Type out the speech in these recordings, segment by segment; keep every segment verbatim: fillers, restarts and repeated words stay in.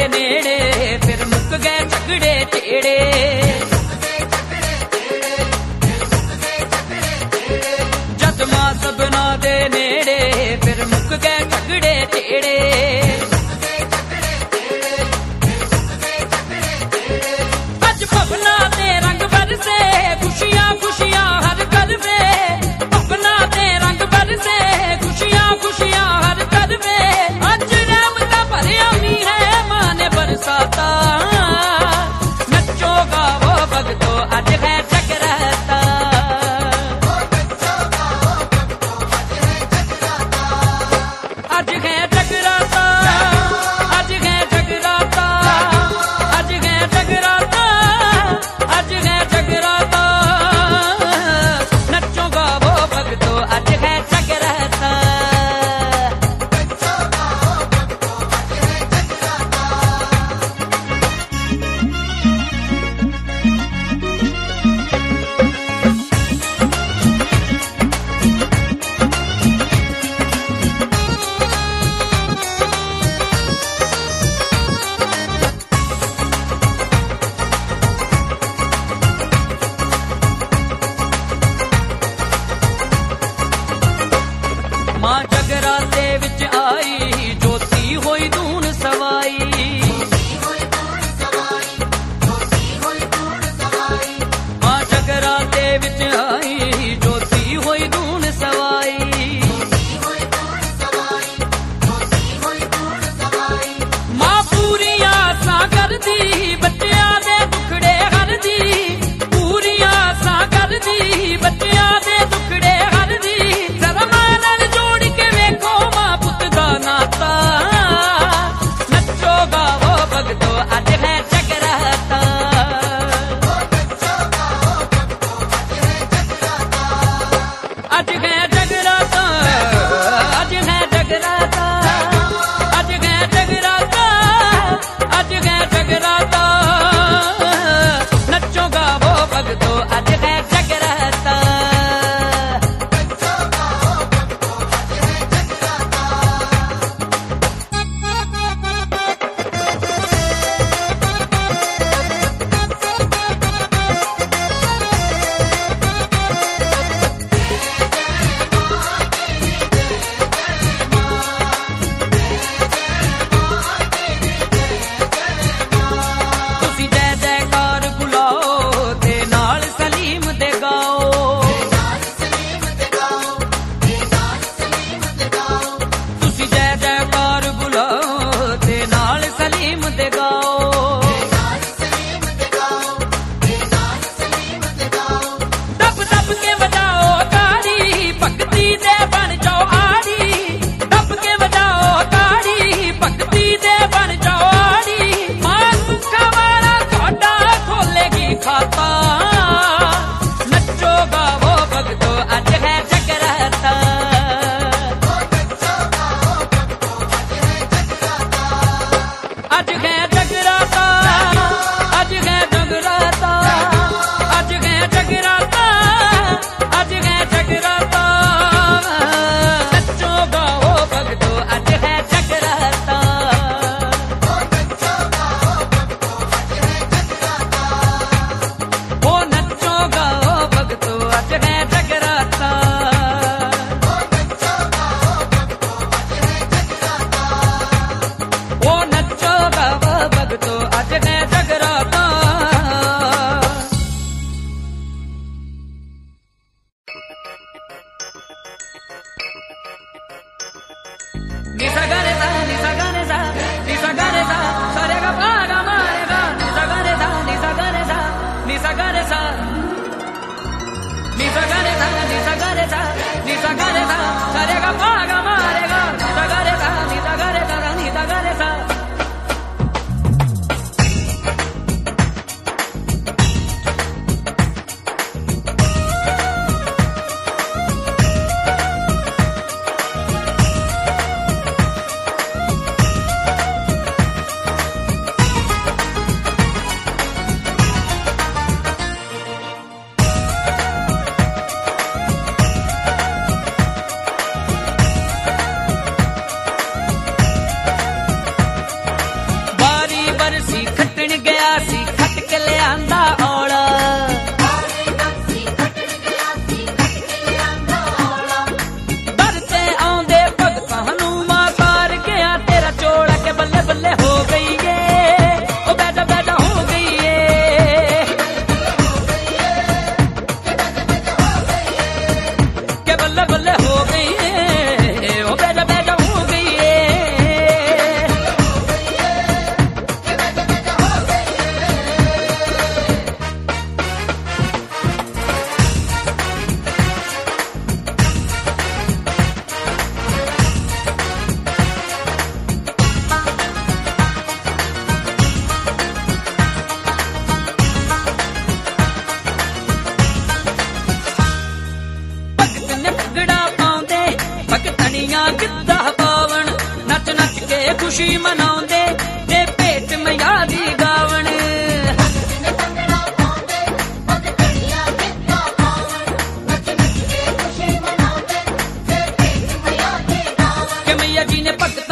नेड़े फिर मुक गए झगड़े टेड़े। जद मां सबना दे नेड़े फिर मुक गए झगड़े टेड़े। अज भवना ते रंग बरसे खुशियां खुशियां हर घर में। भवना ते रंग बरसे खुशियां खुशियां हर घर में। अज रहमता भरिया मी है मां ने बरसाता। नचो गावो भगतो अज है जगराता। आज है जगराता।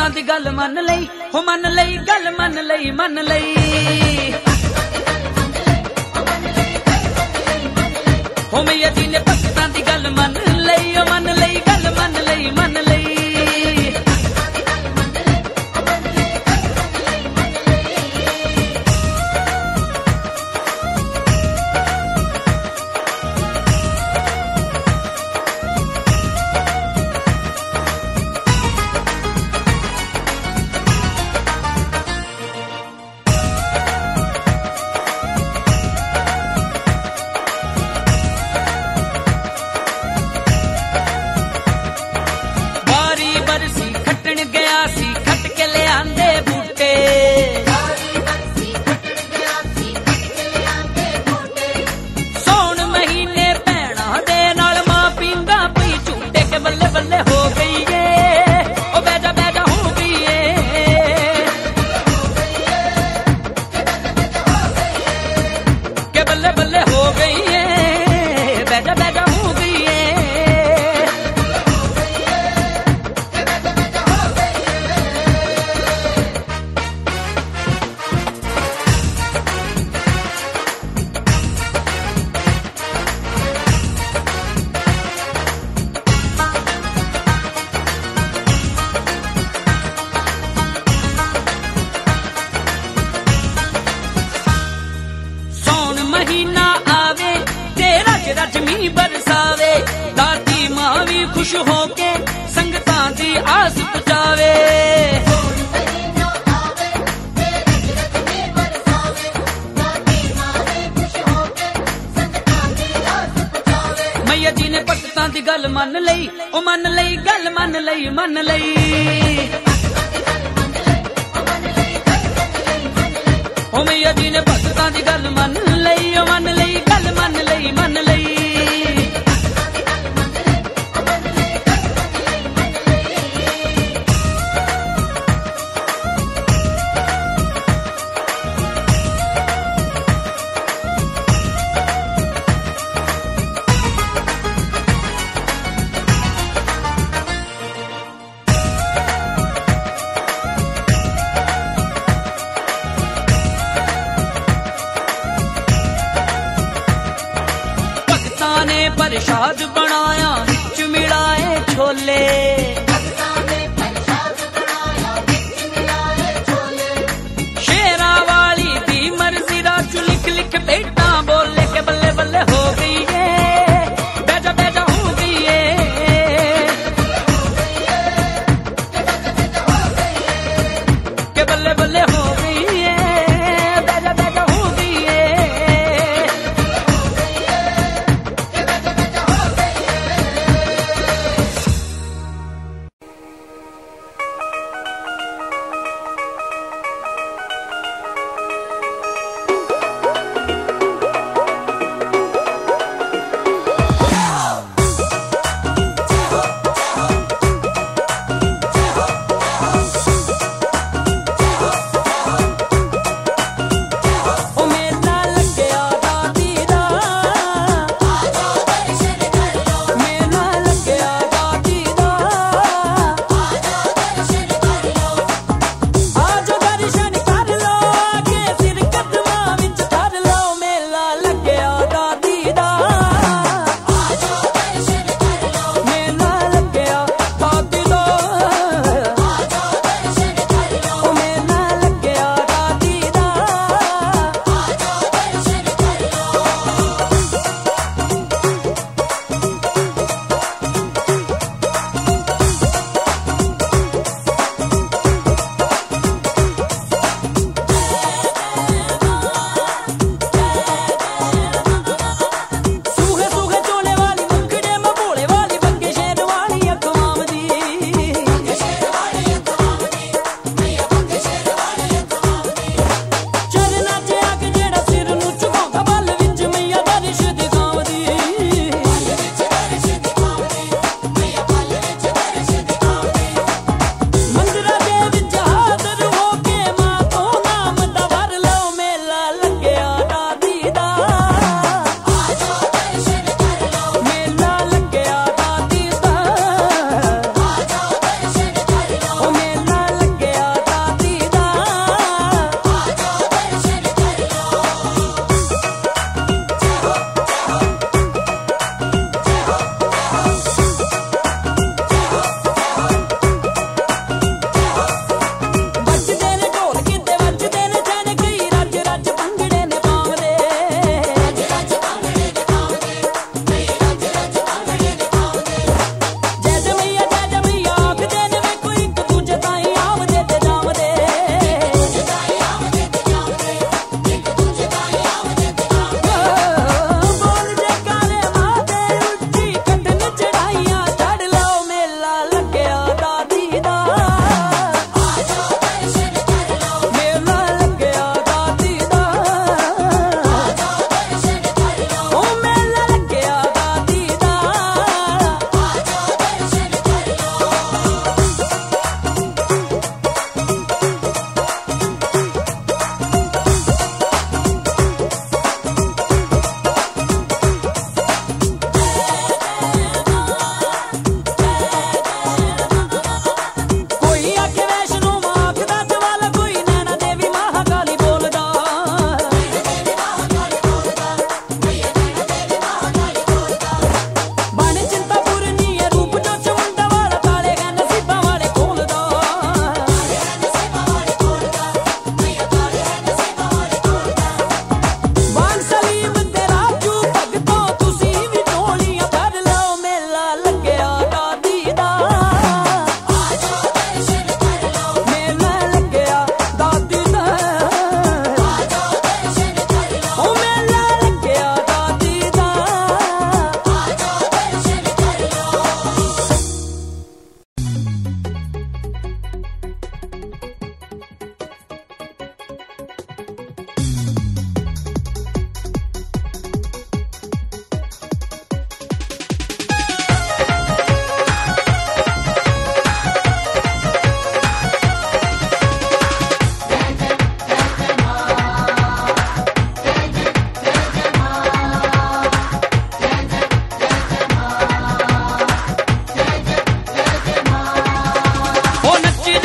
भगतां दी गल मन लई हो मन लई गल मन लई मन लई हो मैया जी ने भगतां दी गल मन लई ओ मन लई गल मन लई मन लई रजमी बरसावे दादी मां भी खुश होके संगतां दी आस पुजावे मैया जी ने भगतां दी गल मन लई ओ मन लई गल मन लई मन लई ओ मैया जी ने भगतां दी गल मन लई ओ मन लई गल मन लई मन लई प्रसाद बनाया विच मिलाए छोले शेरा वाली दी मर्जी राजू लिख लिख बेटा बोले के बल्ले बल्ले हो गई है बेजा बेजा हो गई है के बल्ले बल्ले हो गई है बेजा बेजा हो गई है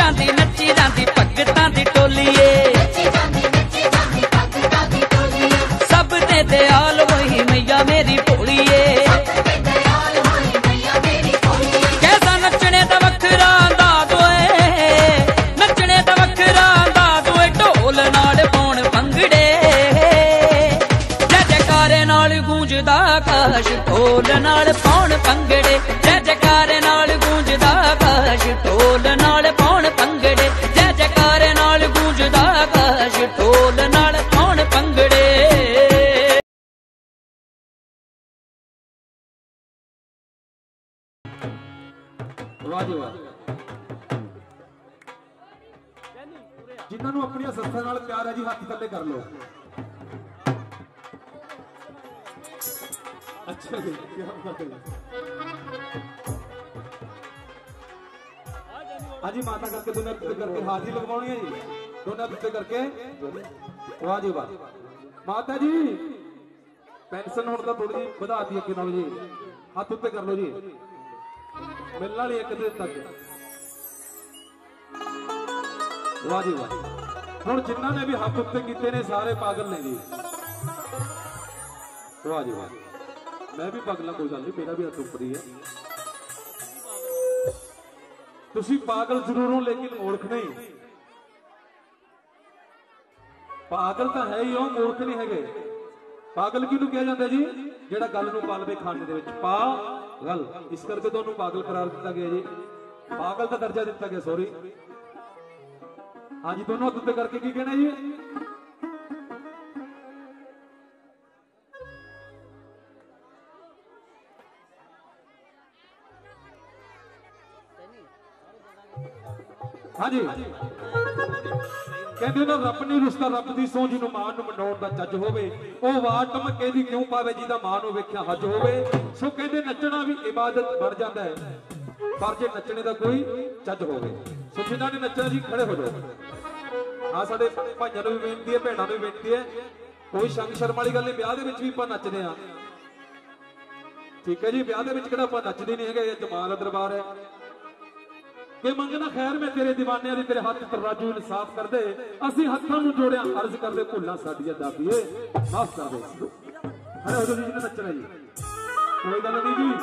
ਜਾਂਦੀ ਨੱਚੀ ਜਾਂਦੀ ਭਗਤਾਂ ਦੀ ਟੋਲੀਏ ਸਭ ਤੇ ਦਿਆਲ ਹੋਈ ਮਈਆ ਮੇਰੀ ਭੋਲੀਏ कैसा नचने दा वखरा अंदाज होए नचने दा वखरा अंदाज होए ढोल नाल पाउण भंगड़े जय जयकारे नाल गूंजदा आकाश ढोल नाल पाउण भंगड़े जय जयकारे नाल गूंजदा आकाश ढोल नाल पाउण भंगड़े जय जयकारे नाल गूंजदा आकाश ढोल नाल पाउण भंगड़े वाह जी वाह जिन्होंने अपनी सस्ता नाल प्यार है जी हाथ थले कर लो अच्छा जी हाँ जी माता करके दोनों करके हाजिरी लगवानी है जी दोनों पिछले करके वाह जी वाह माता जी पेंशन होने का थोड़ी जी बढ़ा दी अगे नाल जी हाथ उत्ते कर लो जी मिलने वाली एक दिन तक वाह जी वाह हुण जिन्हों ने भी हाथ उत्ते किए ने सारे पागल ने जी वाह जी वाह मैं भी पागल कोई गल नहीं मेरा भी हाथ ऊपर ही है तुसी पागल जरूर हो लेकिन मूर्ख नहीं पागल तो है ही हो मूर्ख नहीं है पागल किहनूं कहा जाता जी जिहड़ा गल नूं पालवे खाने दे विच पा गल इस करके तुहानूं पागल करार दिता गया जी पागल का दर्जा दिता गया सॉरी हाँ जी दोनों उत्ते करके की कहना जी हाँ जी कहते ना रब नहीं रुसदा रब की सौं जिन्हों मां नूं मनाउण दा चज होवे ओ वार टमके दी क्यों पावे जिहदा मां नूं वेखिया हज होवे सो कहते नचना भी इबादत बन जाता है पर जे नचने का कोई चज होवे सो जिन्हां ने नचना जी खड़े हो जाओ हाँ साडे भाइयां नूं भी बेनती है भैणां नूं भी बेनती है कोई शंग शर्म वाली गल नहीं ब्याह दे विच भी आपां नचदे आ ठीक है जी ब्याह दे विच किहड़ा आपां नचदे नहीं हैगे जमाल दा दरबार है कि मंगना खैर में तेरे दीवाने दी तेरे हाथ तराजू इंसाफ कर दे असी हत्थां नूं जोड़िया अर्ज कर दे भुल्लां साडियां दाबीए माफ कर दे अरे हो जी ने नचना जी कोई गल नहीं जी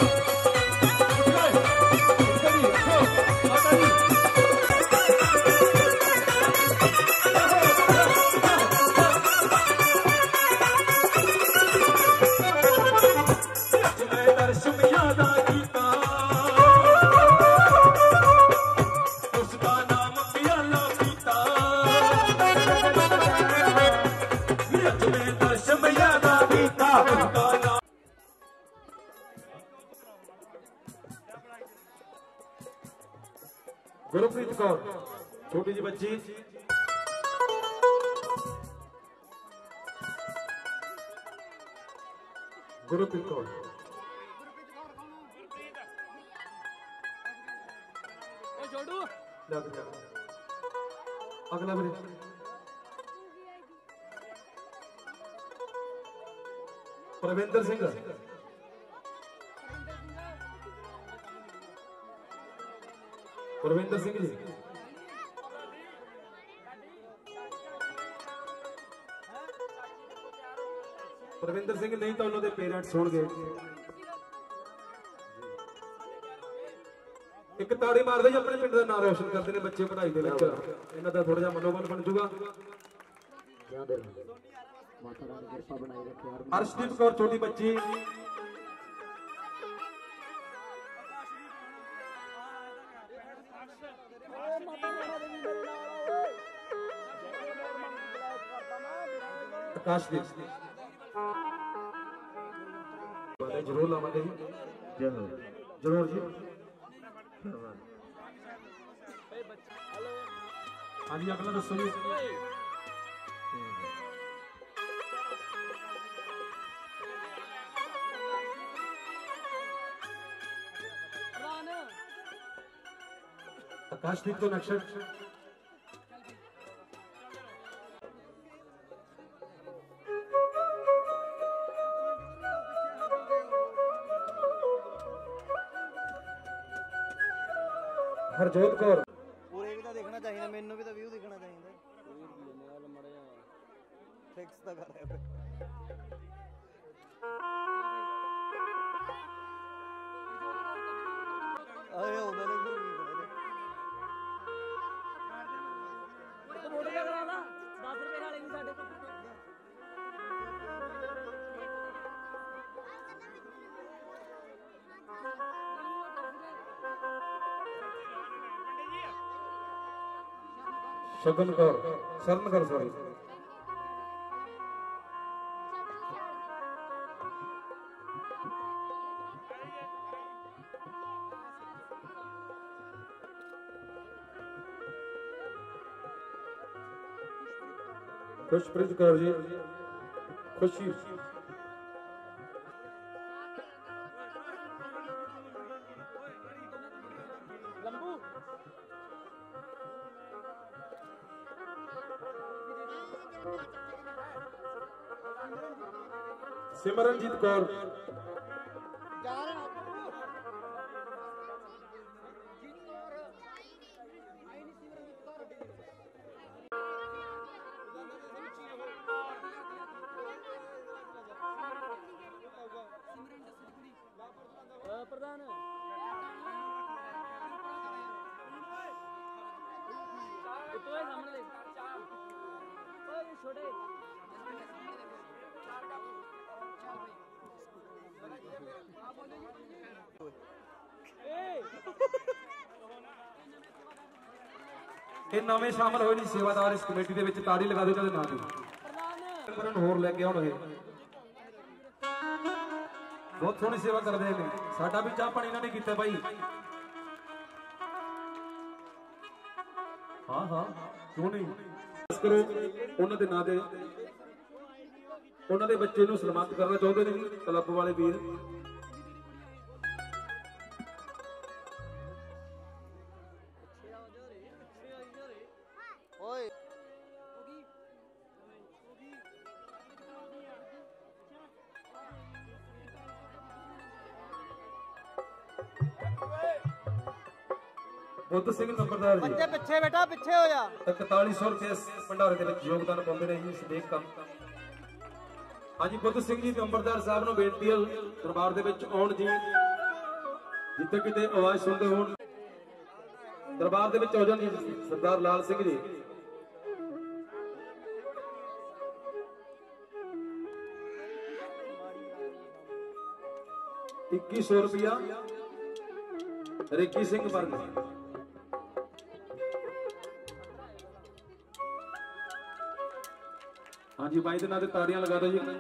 गुरप्रीत कौर छोटी जी बच्ची गुरप्रीत कौर अगला मेरे प्रविंदर सिंह प्रविंदर सिंह जी प्रविंदर सिंह नहीं तो उन्होंने पेरेंट्स होंगे एक ताड़ी मारते जी अपने पिंड का नाम रोशन करते हैं बच्चे पढ़ाई के इन्हों का थोड़ा जा मनोबल बन जूगा अर्शदीप कौर छोटी बच्ची आकाशदीप जरूर लावांगे जी जरूर जी हाँ जी अगला दसो जी आकाशदीप तो नक्शा हरजोत कौर दिखना चाहिए, मैनू भी तो व्यू दिखना चाहिए। फिक्स तो कर रहे अरे उन्होंने शगन कौर शरण कर सॉरी खुशप्रीत कौर जी खुशी सिमरनजीत कौर प्रधान छोटे ਇਹ ਨਵੇਂ ਸ਼ਾਮਲ ਹੋਏ ਨੇ ਸੇਵਾਦਾਰ ਇਸ ਕਮੇਟੀ ਦੇ ਵਿੱਚ ਤਾੜੀ ਲਗਾ ਦਿਓ ਇਹਨਾਂ ਦੇ ਨਾਂ ਤੇ ਪ੍ਰਧਾਨ ਹੋਰ ਲੈ ਕੇ ਆਉਣ ਇਹ ਬਹੁਤ ਸੋਹਣੀ ਸੇਵਾ ਕਰਦੇ ਨੇ ਸਾਡਾ ਵੀ ਚਾਹ ਪਾਣੀ ਇਹਨਾਂ ਨੇ ਕੀਤਾ ਭਾਈ ਹਾਂ ਹਾਂ ਕਿਉਂ ਨਹੀਂ ਕਰੋ ਉਹਨਾਂ ਦੇ ਨਾਂ ਤੇ ਉਹਨਾਂ ਦੇ ਬੱਚੇ ਨੂੰ ਸਨਮਾਨਿਤ ਕਰਨਾ ਚਾਹੁੰਦੇ ਨੇ ਕਲੱਬ ਵਾਲੇ ਵੀਰ ओए बुद्ध सिंह नंबरदार जी बच्चे पीछे बेटा पीछे हो जा इकतालीस सौ रुपये भंडारे ਦੇ ਵਿੱਚ ਯੋਗਦਾਨ ਪਾਉਂਦੇ ਨੇ ਜੀ ਇਸ ਦੇਖ ਕੰਮ ਹਾਂਜੀ ਬੁੱਧ ਸਿੰਘ ਜੀ ਨੰਬਰਦਾਰ ਸਾਹਿਬ ਨੂੰ ਬੇਨਤੀ ਹੈ ਦਰਬਾਰ ਦੇ ਵਿੱਚ ਆਉਣ ਜੀ ਜਿੱਥੇ ਕਿਤੇ ਆਵਾਜ਼ ਸੁਣਦੇ ਹੋਣ ਦਰਬਾਰ ਦੇ ਵਿੱਚ ਆ ਜਾਣ ਜੀ ਸਰਦਾਰ ਲਾਲ ਸਿੰਘ ਜੀ इक्कीस सौ रुपया रेकी सिंह वर्ग हाँ जी भाई के नाते ताड़ियां लगा दो जी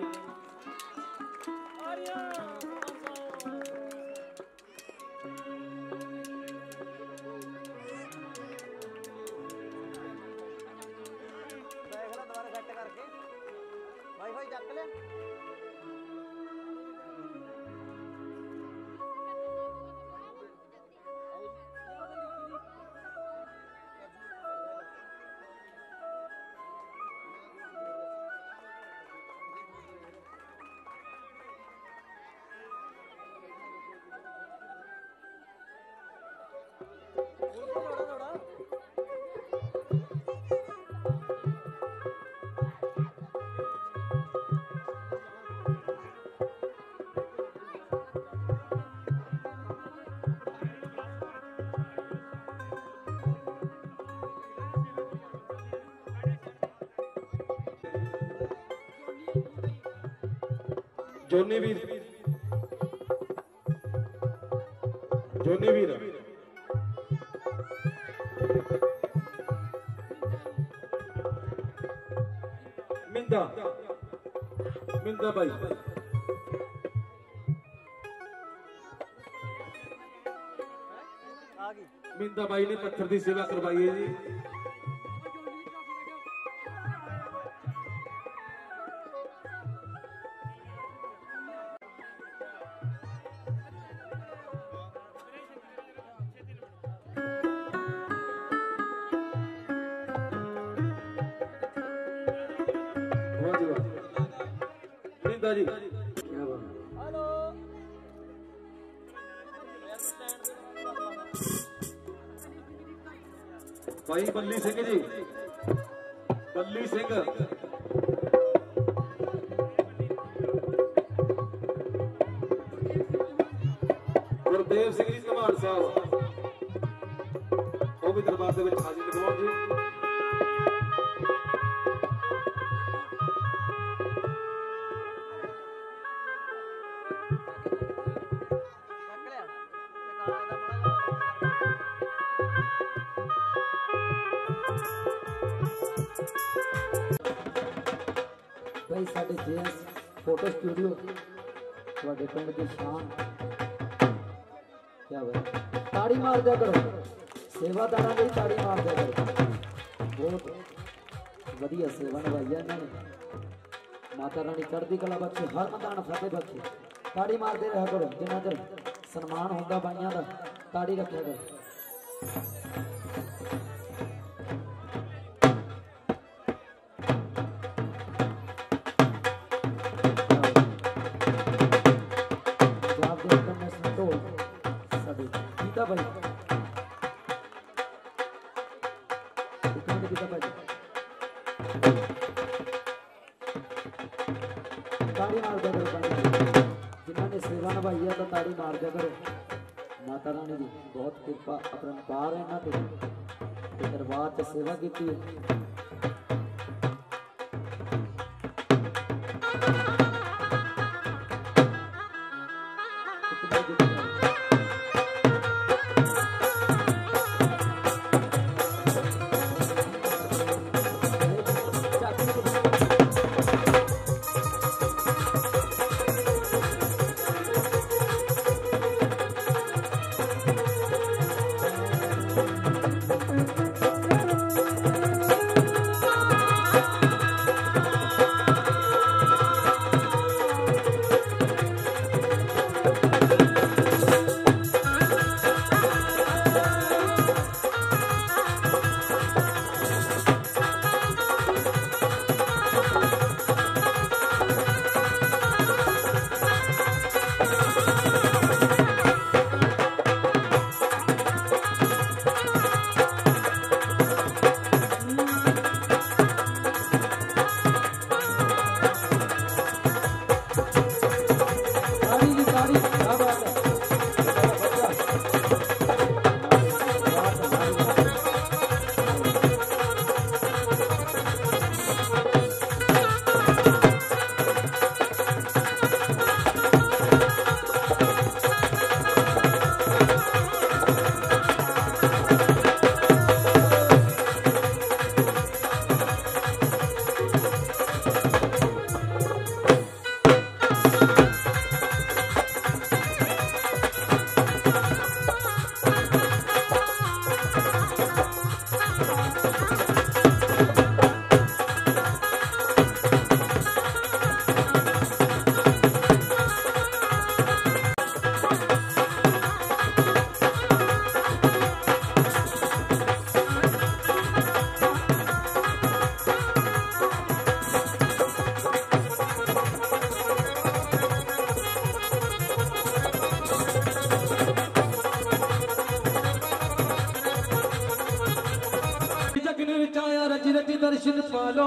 जोनी वीर जोनी वीर मिंदा मिंदा भाई मिंदा भाई ने पत्थर की सेवा करवाई है जी जी हेलो भाई बल्ली सिंह जी, बल्ली सिंह गुरदेव सिंह जी धमाड़ साहब वो भी दरबार के हाजिर लखवाओ जी। भाई साडे जेएस फोटो स्टूडियो ਤੁਹਾਡੇ ਪਿੰਡ ਦੀ ਸ਼ਾਨ क्या भाई ताड़ी मार दिया करो सेवादारां ਲਈ ताड़ी मार दिया करो बहुत ਵਧੀਆ सेवा निभाई है इन्होंने माता रानी चढ़दी कला बख्शे हर मैदान फतेह बख्शे ताड़ी मारते रहा करो जिन्ना चਿਰ सन्मान होंदा बाइयां दा ताड़ी रखिया करो। ताड़ी मार दिया करो जिन्होंने सेवा निभाई है तो ताड़ी मार दिया करो। माता रानी की बहुत कृपा अपरंपार है इन्होंने दरबार से सेवा की है। दर्शन पालो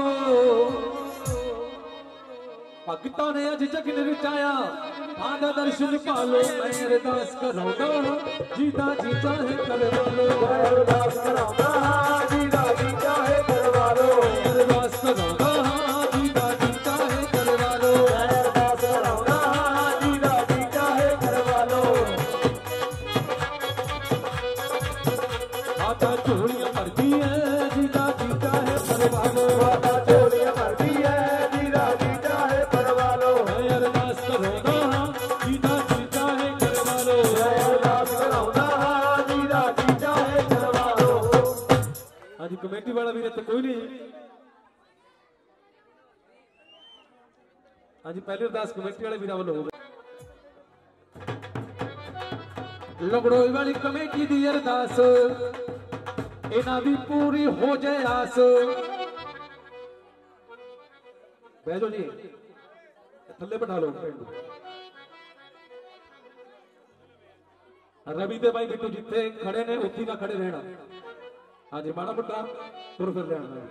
भगतां ने अज जगन रचाया आदा दर्शन पालो मैं अरदास कराऊंगा जीता जीता है करवालो अरदास कराऊंगा जीता जीता है करवालो अरदास कराऊंगा जीता जीता है करवालो अरदास कराऊंगा जीता जीता है करवालो आता चोरियां भरती है जीता जीता है परवालो आता चोरियां भरती है जीता जीता है परवालो मैं अरदास करूंगा जीता जीता है करवालो मैं अरदास कराऊंगा जीता जीता है करवालो। हाँ जी कमेटी वाला भी तो कोई नहीं। हाँ जी पहले अरदास कमेटी वाले भी वालों होगा लंगड़ोई वाली कमेटी दी अरदास इना दी पूरी हो जाए आस। बैठो जी थले बैठा लो रवि दे भाई बिट्टू जिथे खड़े ने उत्थे ना खड़े रहना। ਹਾਂਜੀ ਮਾੜਾ ਮੋਟਾ ਤੁਰ ਫਿਰ ਲੈਣਾ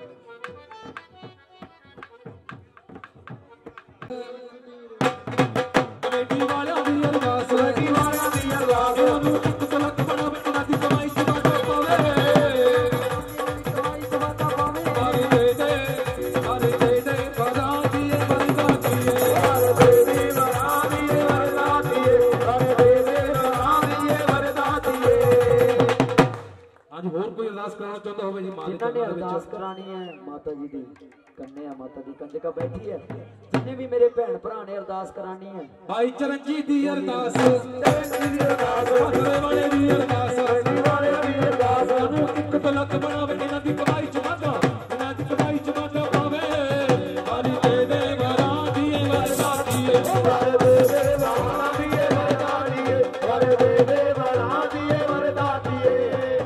ਕਮੇਟੀ ਵਾਲਿਆਂ ਦੀ ਅਰਦਾਸ ਕਮੇਟੀ ਵਾਲਿਆਂ ਦੀ ਅਰਦਾਸ ਉਹਨੂੰ ਇੱਕ ਤੋਂ ਲੱਖ ਬਣਾਵੇ ਉਹਨਾਂ ਦੀ ਕਮਾਈ ਚ ਵਾਧਾ ਪਾਵੇ ਕਮਾਈ ਚ ਵਾਧਾ ਪਾਵੇ ਹਰ ਦੇ ਦੇ ਹਰ ਦੇ ਦੇ ਵਰਾਂ ਦੀਏ ਵਰਦਾ ਦੀਏ ਹਰ ਦੇ ਦੇ ਵਰਾਂ ਦੀਏ ਵਰਦਾ ਦੀਏ ਹਰ ਦੇ ਦੇ ਵਰਾਂ ਦੀਏ ਵਰਦਾ ਦੀਏ। ਅੱਜ ਹੋਰ ਕੋਈ ਅਰਦਾਸ ਕਰਾਉਣਾ ਚਾਹੁੰਦਾ ਹੋਵੇ ਜੀ ਮਾਂ ਦੇ जिन्होंने अरदास करानी है माता जी दी कन्ने आ माता दी कंजका बैठी है जिन्हें भी मेरे भैन भरा ने अरदास करानी है भाई चरणजीत दी अरदास चरणजीत दी अरदास बदले वाले दी अरदास बदले वाले दी अरदास ਉਹਨੂੰ ਇੱਕ ਤੋਂ ਲੱਖ ਬਣਾਵੇ ਇਹਨਾਂ ਦੀ ਕਮਾਈ ਚ ਵਾਧਾ ਇਹਨਾਂ ਦੀ ਕਮਾਈ ਚ ਵਾਧਾ ਪਾਵੇ ਵਾਲੀ ਦੇ ਦੇ ਵਰਾਂ ਦੀਏ ਵਰਦਾ ਦੀਏ ਵਾਲੇ ਦੇ ਦੇ ਵਰਾਂ ਦੀਏ ਵਰਦਾ ਦੀਏ ਵਾਲੇ ਦੇ ਦੇ ਵਰਾਂ ਦੀਏ ਵਰਦਾ ਦੀਏ।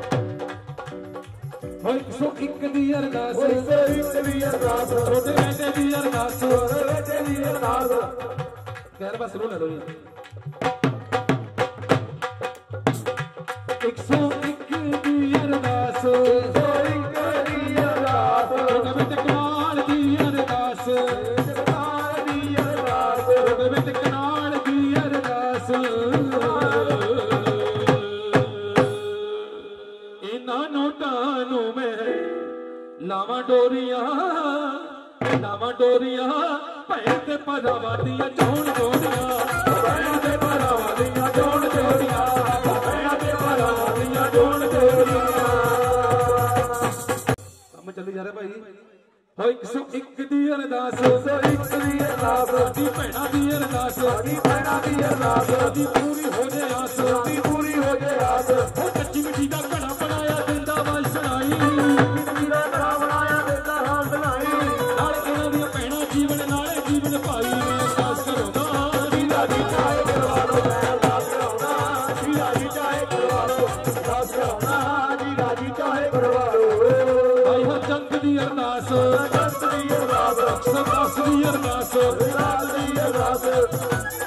ਹੋਏ ਇੱਕ ਸੌ ਇੱਕ ਦੀ ਅਰਦਾਸ ਹੋਏ ਇੱਕ ਦੀ ਅਰਦਾਸ ਛੋਟੇ ਬੇਟੇ ਦੀ ਅਰਦਾਸ ਛੋਟੇ ਬੇਟੇ ਦੀ ਅਰਦਾਸ ਕਹਿਰ ਬਸ ਰੋ ਲੈ ਲੋ ਜੀ ਇੱਕ ਸੌ ਇੱਕ ਦੀ ਅਰਦਾਸ ਇੱਕ ਸੌ ਇੱਕ ਦੀ ਅਰਦਾਸ ਛੋਟੇ ਬੇਟੇ ਕਨਾਲ ਦੀ ਅਰਦਾਸ ਕਨਾਲ ਦੀ ਅਰਦਾਸ ਛੋਟੇ ਬੇਟੇ ਕਨਾਲ ਦੀ ਅਰਦਾਸ ਇਹਨਾਂ ਨੋਟਾਂ ਨੂੰ ਮੈਂ ਲਾਵਾਂ ਡੋਰੀਆਂ ਲਾਵਾਂ ਡੋਰੀਆਂ ਭੈਣ ਤੇ ਭਰਾਵਾਂ ਦੀਆਂ ਜੋੜ ਜੋੜੀਆਂ ਭੈਣ ਤੇ ਭਰਾਵਾਂ ਦੀਆਂ ਜੋੜ ਜੋੜੀਆਂ ਭੈਣ ਤੇ ਭਰਾਵਾਂ ਦੀਆਂ ਜੋੜ ਜੋੜੀਆਂ। ਕੰਮ ਚੱਲੀ ਜਾ ਰਿਹਾ ਭਾਈ ਹੋਏ ਇੱਕ ਸੌ ਇੱਕ ਦੀ ਅਰਦਾਸ ਇੱਕ ਸੌ ਇੱਕ ਦੀ ਅਰਦਾਸ ਸਾਡੀ ਭੈਣਾਂ ਦੀ ਅਰਦਾਸ ਸਾਡੀ ਭੈਣਾਂ ਦੀ ਅਰਦਾਸ ਸਾਡੀ ਪੂਰੀ ਹੋ ਜੇ ਆਸ ਸਾਡੀ ਪੂਰੀ ਹੋ ਜੇ ਆਸ ਉਹ ਕੱਚੀ ਮਿੱਠੀ ਦਾ ਘੜਾ ਬਣਾਇਆ ਦਿੰਦਾ ਵਾ ਸੁਣਾਈ ਮਿੱਟੀ ਦਾ ਘੜਾ ਬਣਾਇਆ ਦਿੰਦਾ ਹਾਂ ਸੁਣਾਈ ਨਾਲ ਇਹਨਾਂ ਦੀਆਂ ਭੈਣਾਂ ਜੀਵਨ ਨਾਲੇ ਜੀਵਨ ਭਾਈ ਨੇ ਅਰਦਾਸ ਕਰਾਉਂਦਾ ਜੀਦਾ ਜੀ ਚਾਹੇ ਕਰਵਾ ਲੋ ਮੈਂ ਅਰਦਾਸ ਕਰਾਉਂਦਾ ਜੀਦਾ ਜੀ ਚਾਹੇ ਕਰਵਾ ਲੋ ਅਰਦਾਸ ਕਰਾਉਂਦਾ ਜੀਦਾ ਜੀ ਚਾਹੇ ਕਰਵਾ ਲੋ ਭਾਈ ਹੋ ਜੰਗ ਦੀ ਅਰਦਾਸ ਜੰਗ ਦੀ ਅਰਦਾਸ ਸਰਦਾਸ ਦੀ ਅਰਦਾਸ ਸਰਦਾਸ ਦੀ ਅਰਦਾਸ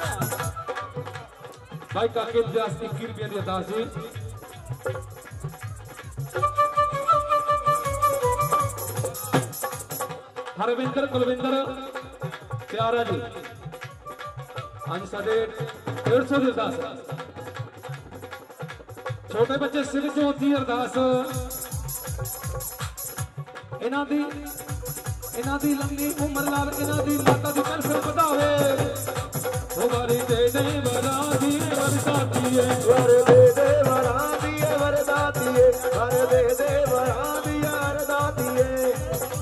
ਭਾਈ ਕਾਕੇ ਦੀ ਅਰਦਾਸ ਇੱਕੀ ਰੁਪਏ ਦੀ ਅਰਦਾਸ ਜੀ ਹਰਵਿੰਦਰ ਕੁਲਵਿੰਦਰ ਪਿਆਰਾ ਜੀ ਅੱਜ ਸਾਡੇ ਡੇਢ ਸੌ ਦੀ ਅਰਦਾਸ ਛੋਟੇ ਬੱਚੇ ਸਿਰ ਜੋਤ ਦੀ ਅਰਦਾਸ ਇਹਨਾਂ ਦੀ ਇਹਨਾਂ ਦੀ ਲੰਮੀ ਉਮਰ ਨਾਲ ਇਹਨਾਂ ਦੀ ਮਾਤਾ ਦੀ ਕਲਸਰ ਵਧਾਵੇ ਉਹ ਵਾਰੀ ਦੇ ਦੇ ਵਰਾਂ ਦੀ ਵਰਦਾ ਦੀਏ ਵਰ ਦੇ ਦੇ ਵਰਾਂ ਦੀ ਵਰਦਾ ਦੀਏ ਵਰ ਦੇ ਦੇ ਵਰਾਂ ਦੀ ਵਰਦਾ ਦੀਏ।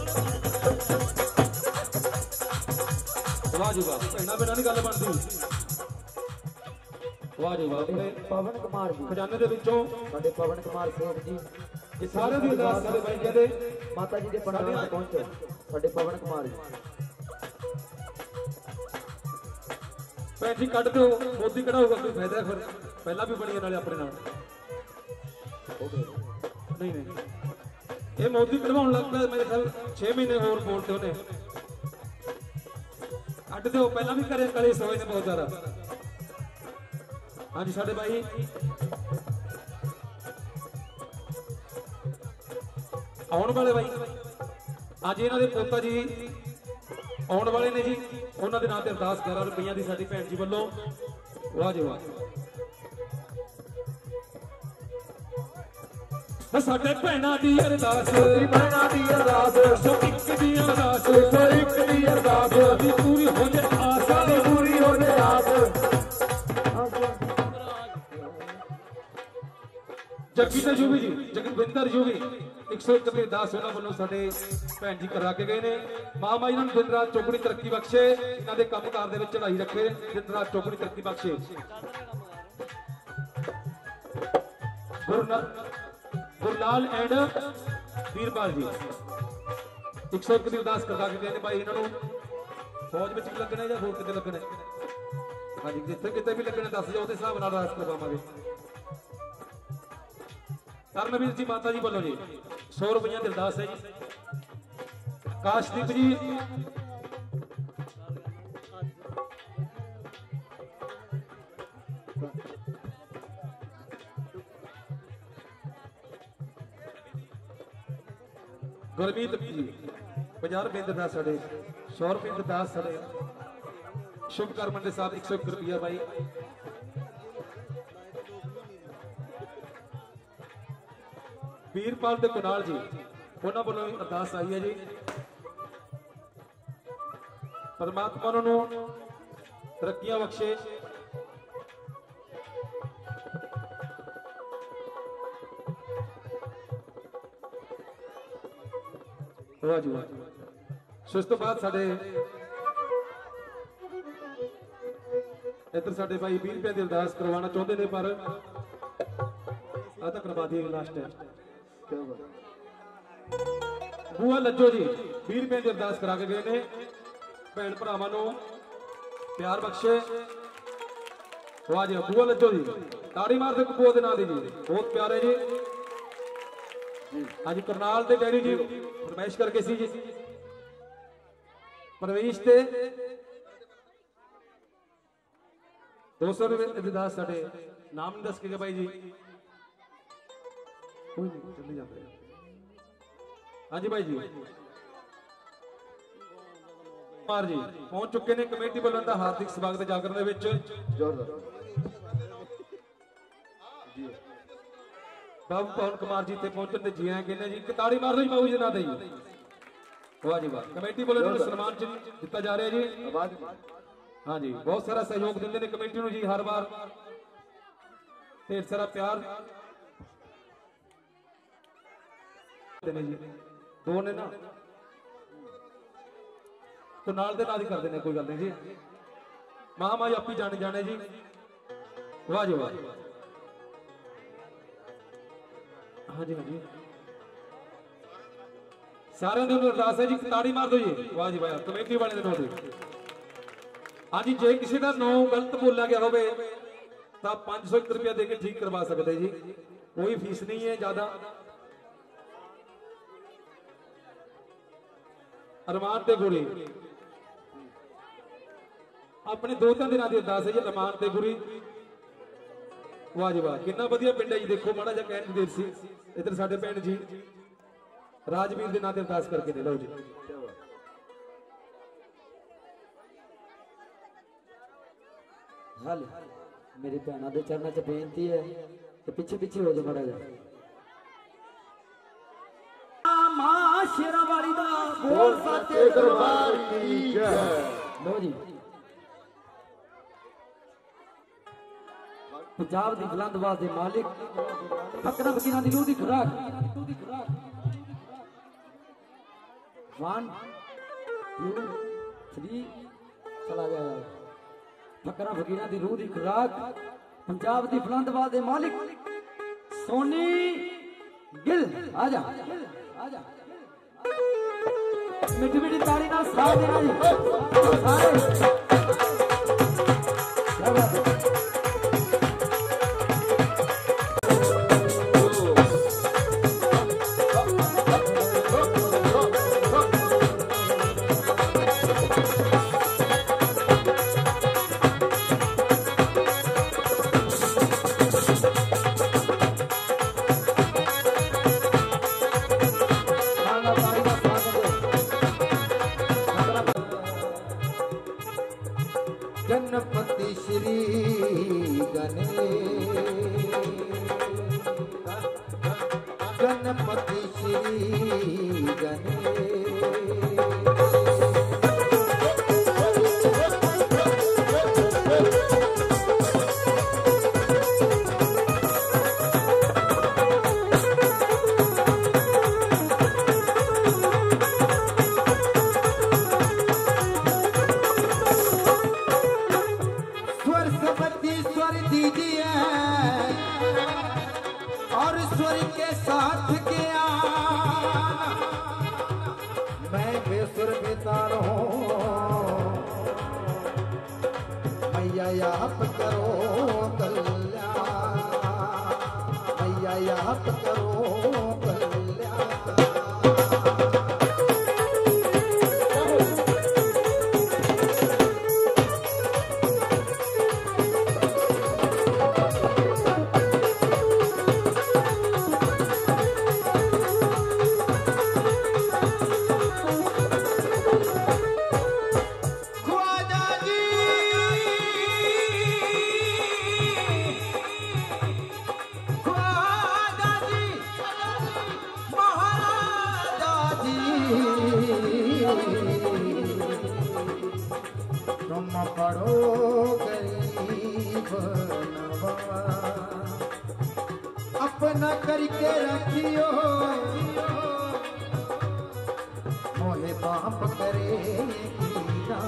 ਵਾਹ ਜੀ ਵਾਹ ਭੈਣਾਂ ਬਿਨਾਂ ਨਹੀਂ ਗੱਲ ਬਣਦੀ ਵਾਹ ਜੀ ਵਾਹ पवन कुमार जी ਖਜ਼ਾਨੇ ਦੇ ਵਿੱਚੋਂ ਸਾਡੇ पवन कुमार सेठ जी ਇਹ ਸਾਰੇ ਦੀ ਅਰਦਾਸ ਸਾਡੇ ਬਾਈ ਕਹਿੰਦੇ माता जी के पंडाल तक पहुंचे ਸਾਡੇ पवन कुमार जी ਪੈਂਤੀ ਕੱਢ ਦਿਓ ਮੋਦੀ ਕਢਾਊਗਾ ਕੋਈ ਫਾਇਦਾ ਫਿਰ ਪਹਿਲਾਂ ਵੀ ਬਣੀਆਂ ਨਾਲੇ ਆਪਣੇ ਨਾਲ ਨਹੀਂ ਨਹੀਂ ਇਹ ਮੋਦੀ ਕਢਵਾਉਣ ਲੱਗ ਪਿਆ ਮੇਰੇ ਖਿਆਲ ਛੇ ਮਹੀਨੇ ਹੋਰ ਬੋਲਦੇ ਉਹਨੇ ਕੱਢ ਦਿਓ ਪਹਿਲਾਂ ਵੀ ਕਰੇ ਕਲੇ ਸੋਏ ਨੇ ਬਹੁਤ ਜ਼ਿਆਦਾ। ਹਾਂਜੀ ਸਾਡੇ ਭਾਈ ਆਉਣ ਵਾਲੇ ਭਾਈ ਅੱਜ ਇਹਨਾਂ ਦੇ ਪੋਤਾ ਜੀ ਆਉਣ ਵਾਲੇ ਨੇ ਜੀ ਉਹਨਾਂ ਦੇ ਨਾਂ ਤੇ ਅਰਦਾਸ ਗਿਆਰਾਂ ਰੁਪਈਆਂ ਦੀ ਸਾਡੀ ਭੈਣ ਜੀ ਵੱਲੋਂ ਵਾਹ ਜੀ ਵਾਹ ਸਾਡੇ ਭੈਣਾਂ ਦੀ ਅਰਦਾਸ ਭੈਣਾਂ ਦੀ ਅਰਦਾਸ ਸੋ ਇੱਕ ਦੀ ਅਰਦਾਸ ਸੋ ਇੱਕ ਦੀ ਅਰਦਾਸ ਦੀ ਪੂਰੀ ਹੋ ਜੇ ਆਸ ਦੀ ਪੂਰੀ ਹੋ ਜੇ ਆਸ। ਜੱਗੀ ਤੇ ਜੂਵੀ ਜੀ ਜਗਵਿੰਦਰ ਜੂਵੀ ਇੱਕ ਸੌ ਇੱਕ ਦੀ ਅਰਦਾਸ ਉਹਨਾਂ ਵੱਲੋਂ ਸਾਡੇ ਭੈਣ ਜੀ ਕਰਾ ਕੇ ਗਏ ਨੇ। ਮਾਂ ਮਾਈ ਇਹਨਾਂ ਨੂੰ ਦਿਨ ਰਾਤ ਚੌਗੁਣੀ ਤਰੱਕੀ ਬਖਸ਼ੇ ਇਹਨਾਂ ਦੇ ਕੰਮਕਾਰ ਦੇ ਵਿੱਚ ਚੜਾਈ ਰੱਖੇ ਦਿਨ ਰਾਤ ਚੌਗੁਣੀ ਤਰੱਕੀ ਬਖਸ਼ੇ। ਗੁਰਲਾਲ ਐਂਡ ਵੀਰਪਾਲ ਜੀ ਇੱਕ ਸੌ ਇੱਕ ਦੀ ਅਰਦਾਸ ਕਰਾ ਕੇ ਗਏ ਨੇ ਭਾਈ ਇਹਨਾਂ ਨੂੰ ਫੌਜ ਵਿੱਚ ਵੀ ਲੱਗਣਾ ਜਾਂ ਹੋਰ ਕਿਤੇ ਲੱਗਣਾ ਹਾਂਜੀ ਜਿੱਥੇ ਕਿਤੇ ਵੀ ਲੱਗਣਾ ਦੱਸ ਜਾਓ ਉਹਦੇ ਹਿਸਾਬ ਨਾਲ ਅਰਦਾਸ ਕਰਵਾਵਾਂਗੇ। ਕਰਨਵੀਰ ਜੀ ਮਾਤਾ ਜੀ ਵੱਲੋਂ ਜੀ ਸੌ ਰੁਪਈਆ ਦੀ ਅਰਦਾਸ ਹੈ ਜੀ। ਕਾਸ਼ਦੀਪ ਜੀ ਗੁਰਮੀਤ ਜੀ ਪੰਜਾਹ ਰੁਪਏ ਦਾ ਸਾਡੇ सौ रुपये ਦਾ ਸਾਡੇ शुभ कर्म के साथ एक सौ एक रुपया भाई वीरपाल ते कुनाल जी उन्होंने वालों अरदास आई है जी परमात्मा उन्होंने तरक्कियां बख्शे वाह जी वाह सो इस तो बाद साडे इधर साडे भाई बीस रुपए की अरदास करवाना चाहते हैं पर आता करवा दिए लास्ट है बुआ लज्जो जी बीस रुपए की अरदास करा के गए ने भैन भरावां नूं प्यार बख्शे वाह जी बुआ लज्जो जी ताड़ी मार दे बुआ के नाम दी जी बहुत प्यारे जी हाँ जी करनाल के डैडी जी फरमाइश करके सी जी परवेश ते दो सौ रुपए अरदास साडे नाम नहीं दस के भाई जी कोई नहीं चली जाते हाँ जी भाई जी कुमार जी पहुंच चुके ने कमेटी वालों का हार्दिक स्वागत जागरण दे विच बाबू पवन कुमार जी ते पहुंचन ते जी आए कहने जी ताड़ी मार दो जी बाबू जी ना दे वाह जी वाह कमेटी वालों को सम्मान दिता जा रहा है जी हाँ जी बहुत सारा सहयोग देंगे ने कमेटी नूं जी हर बार ढेर सारा प्यार देने जी दो ने ना तो नाल दे नाल ही कर देने कोई गल नहीं जी महामाई आप ही जाने जाने जी वाह जी वाह हाँ जी हाँ जी सारे ने अरदास है जी ताड़ी मार दो जी वाह जी वाह कमेटी वाले ने नोट हाँ जी जे किसी का नाम गलत बोला गया हो तो पांच सौ एक रुपया देके ठीक करवा सकते जी कोई फीस नहीं है ज्यादा अरमान ते गुरी अपने दो तीन दिन की अरदास है जी अरमान ते गुरी वाह जी वाह कितना वधिया पिंड है जी देखो माड़ा जा कहने देर सी इधर साडे भैन जी राजवीर के नाम से अरदास करके दे लो जी हल मेरी भैनों के चरणों च बेनती है कि पीछे पीछे हो जाए बड़ा जा मां शेरा वाली दा बोल सच्चे दरबार की जय लो जी पंजाब दी बुलंद आवाज दे मालिक फकरा फकीरां दी रूह दी खुराक वन टू थ्री चला जाएगा फकरा फकीरां दी रूह दी खुराक पंजाब दी बुलंद आवाज दे मालिक सोनी गिल आजा आजा मिठी मिठी ताली नाल साथ देना जी सारे क्या बात है गणपति श्री गणेश गणपति श्री गणेश मैया आप करो कल्याण मैया आप करो कल्याण तुम पढ़ो गरीब नवाज, अपना करके रखियो मोहे बाप करेगी ना,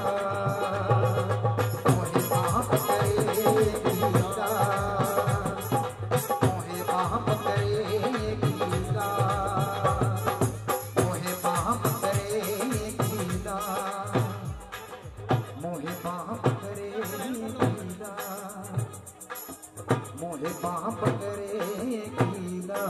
मोहे बाप करेगी ना, मोहे बाप करेगी ना, मोहे बाप करेगी ना, मोहे बाप करेगी ना, मोहे बाप करेगी ना।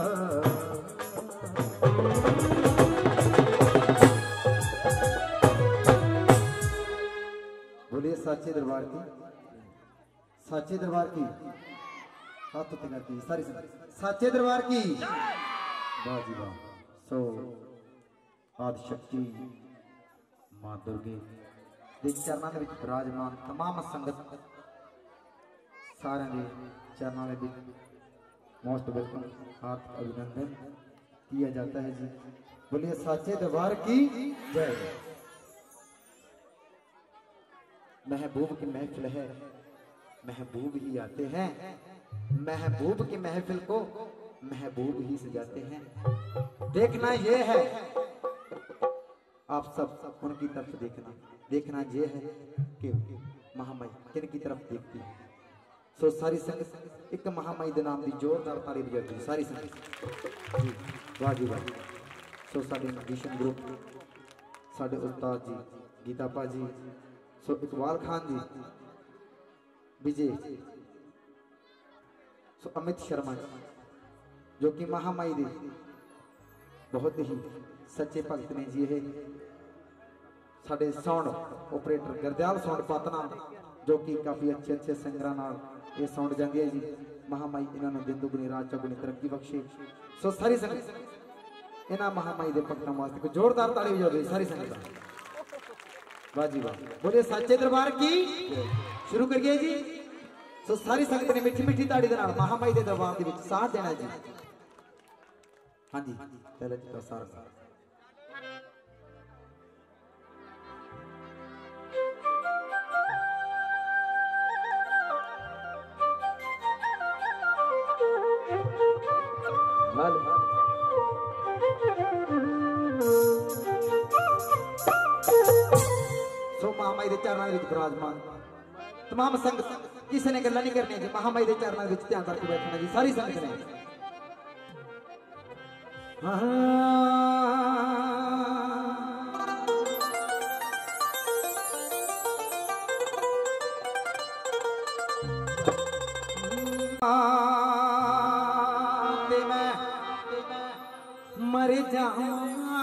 बोलिए साचे दरबार की, साचे दरबार की, हाथ उठा की सारी साचे दरबार की, वाह जी वाह। सो आदि शक्ति मां दुर्गे ਦੇ ਚਰਨਾਂ ਦੇ ਵਿੱਚ ਵਿਰਾਜਮਾਨ तमाम संगत सारे ਦੇ चरणों में भी मोस्ट वेलकम हार्ट अभिनंदन किया जाता है जी। बोलिए साचे दरबार की जय। महबूब की महफिल है, महबूब ही आते हैं, महबूब की महफिल को महबूब ही सजाते हैं। देखना ये है आप सब उनकी तरफ देखना, देखना ये है कि महामाई किन की तरफ देखती है। सो सारी संगत एक महामाई के नाम की जोरदार ताली बजाती है सारी संगत जी, वाह जी वाह। सो साडे मिशन ग्रुप साडे उस्ताद जी गीतापा जी, सो इकबाल खान जी, विजय, सो अमित शर्मा जी जो कि महामाई दे बहुत ही सच्चे भगत ने जी। है साडे साउंड ऑपरेटर गुरदयाल साउंड पातना जो कि काफ़ी अच्छे अच्छे सिंगरां नाल ये साउंड जाती है जी। महामाई इन्होंने दिन दुगनी रात चौगुनी तरक्की बख्शे। सो सारी संगत इन्होंने महामाई के भक्तों वास्ते को जोरदार ताली बजाओ सारी संगत, वाह जी वाह। बोलिए साचे दरबार की शुरू करिए जी। सो सारी संगत ने मिठी मिठी ताड़ी दे नाल महामाई के दरबार के विच साथ देना जी। हाँ जी पहले जी सारा सो महामाई के चरणों में विराजमान तमाम संगत किसी ने गल्लां नहीं करनी जी, महामाई के चरणों में ध्यान करके बैठना जी सारी संगत ने। मर जाऊं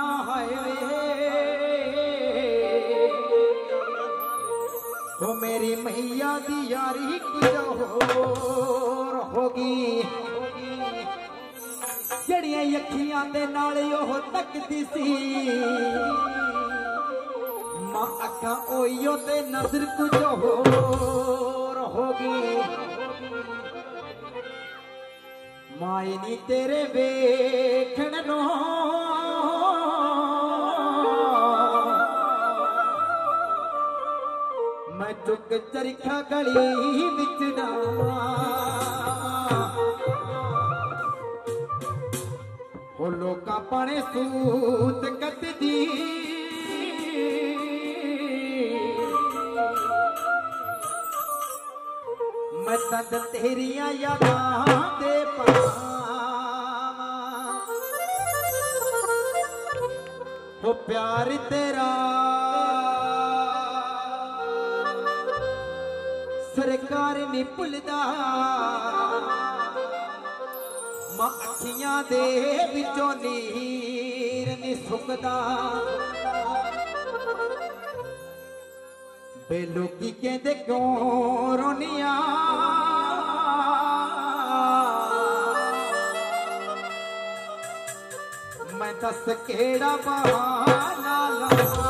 तो मेरी मैया दी यारी कुछ होर होगी, जड़ियां अखियां दे नाल ओह तकदी सी, मां अखा ओइयो ते नजर कुछ होर होगी। माई नी तेरे वेखण नो मैं चुक चरखा गली विच ना, हो लोका पाने सूत कतदी, मैं तद तेरिया यादां दे पावां, हो प्यार तेरा सरकार नहीं भुलदा, मां अखियां दे विचों नीर नहीं सुकदा। बे लोकी कहंदे क्यों रोनिया, मैं दस केड़ा बहाना लावां।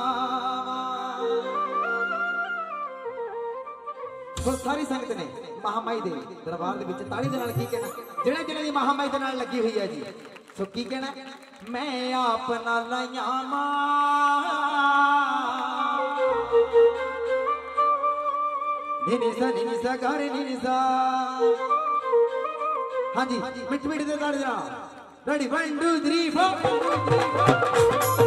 सो सारी संगत ने महामाई दे दरबार दे विच ताली दे नाल की कहना, जिहड़े जिहड़े दी महामाई दे नाल लगी हुई है जी। सो की कहना, मैं आप नाल लाइयां मां नी सा नी सा गा रे नी सा। हाँ जी मिट मिट दे ताड़ी देना ready one two three four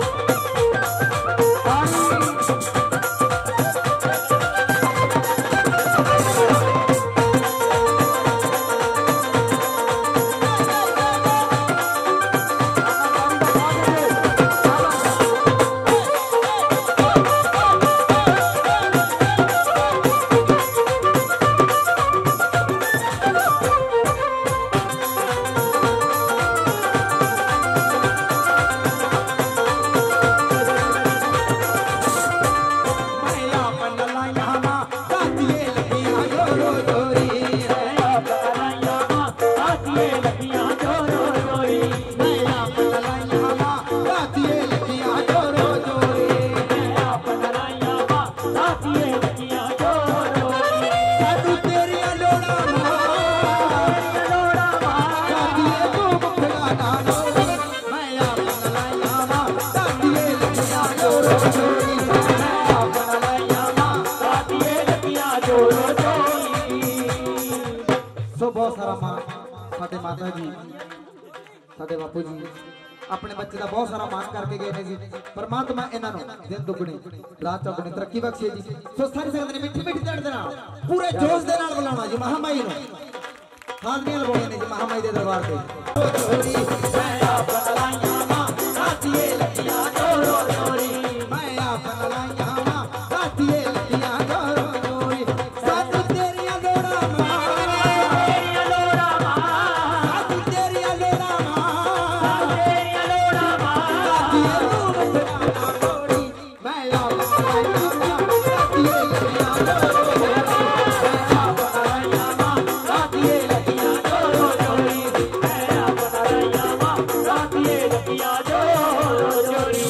माता जी साडे बापू जी अपने बच्चे का बहुत सारा मान करके गए ने जी। परमात्मा इन्हों दिन दुगनी रात चौगुनी तरक्की बख्शे जी। सो सारी संगत ने मिठी मिठी तड़ देना पूरे जोश दे नाल बुलाना जी महामाई नु हाजरियां लगाने ने जी महामाई दे दरबार ते। मैं आप लाइयां मां रातिए लगियां जोरो जोरी मैं आप लाइयां मां रातिए लगियां जोरो जोरी साथ तेरियां लोड़ा मां तेरियां लोड़ा मां साथ तेरियां लोड़ा मां तेरियां लोड़ा मां रातिए लगियां जोरी मैं आप लाइयां मां रातिए लगियां जोरो मैं आप लाइयां मां रातिए लगियां जोरो जोरी मैं आप लाइयां मां रातिए लगियां जोरो जोरी।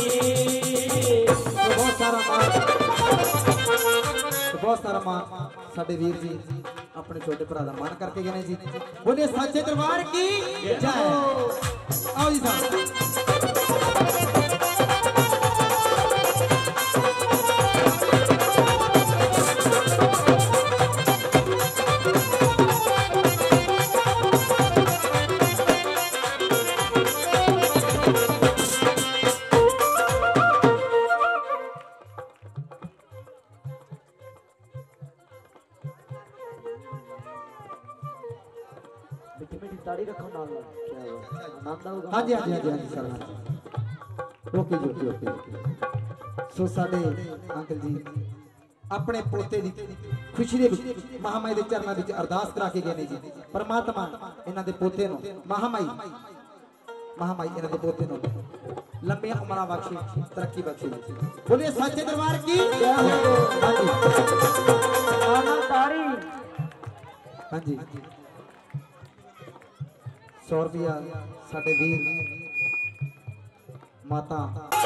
बहुत सारा मान बहुत सारा मान साडे वीर जी अपने छोटे भरा दा मान करके गए जी। बोले सच्चे दरबार की जय। आओ जी साहब ताड़ी रखो नाल क्या आनंद आऊगा। हाँ जी हाँ जी हाँ जी हाँ जी सर ओके जी ओके ओके। सो साडे अंकल जी अपने पोते दी खुशी दे विच महामाई दे चरणां विच अरदास करा के गए ने जी। परमात्मा इन्हां दे पोते नु महामाई महामाई इन्हां दे पोते नु लंबियां उमरां बख्शे तरक्की बख्शे। बोलिए सच्चे दरबार की हाँ जी आनंद ताड़ी हाँ जी सौ रुपया साडे वीर माता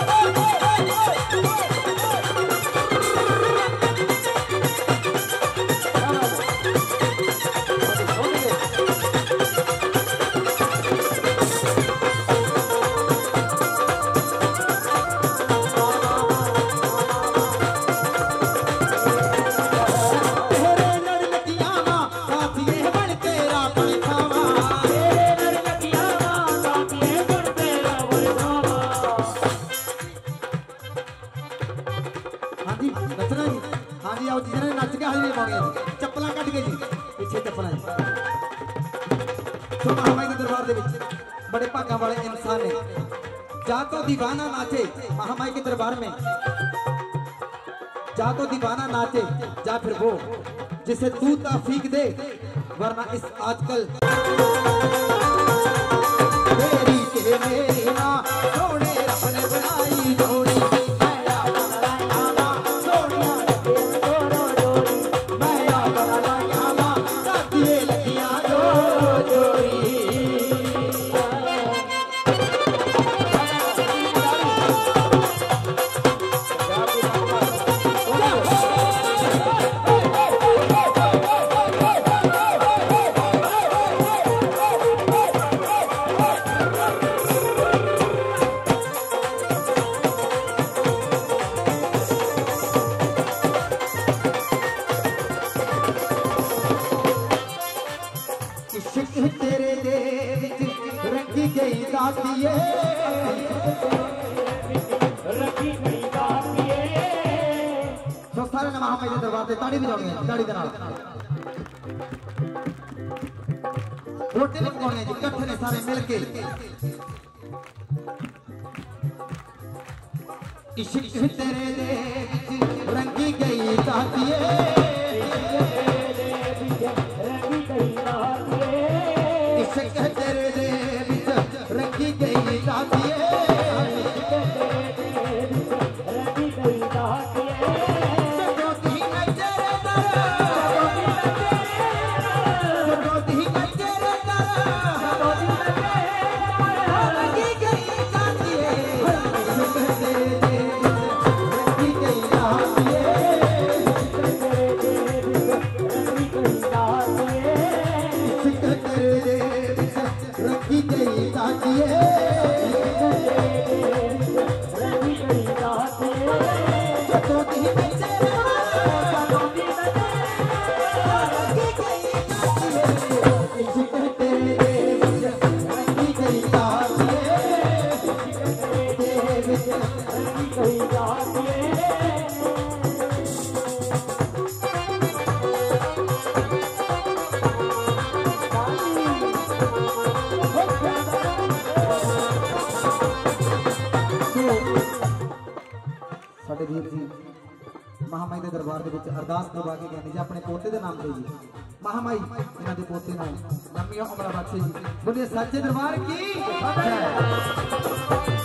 चप्पल कट के जी पिछे चप्पल तो महामाई के दरबार दे विच बड़े भागा वाले इंसान ने जा तो दीवाना नाचे महामाई के दरबार में जा तो दीवाना नाचे जा फिर वो जिसे तू तौफीक दे वरना इस आजकल तेरी के मेरी ना सोने रब ने बनाई जोड़ी दातिए सो सारे ने महामाई के दरबार से ताड़ी बजानी है ताड़ी दे नाल रोटी नहीं पकानी जी इकट्ठे ने सारे मिल के इश्क तेरे दे रंगी गई दातिए इश्क तेरे दे रंगी गई दातिए साडे वीर जी महामाई के दरबार के विच अरदास करवा के कहते जी अपने पोते के नाम से जी महामाई इन्हां दे पोते नाल लंबियां उमरां बख्शे जी बोलिए सच्चे दरबार की जय।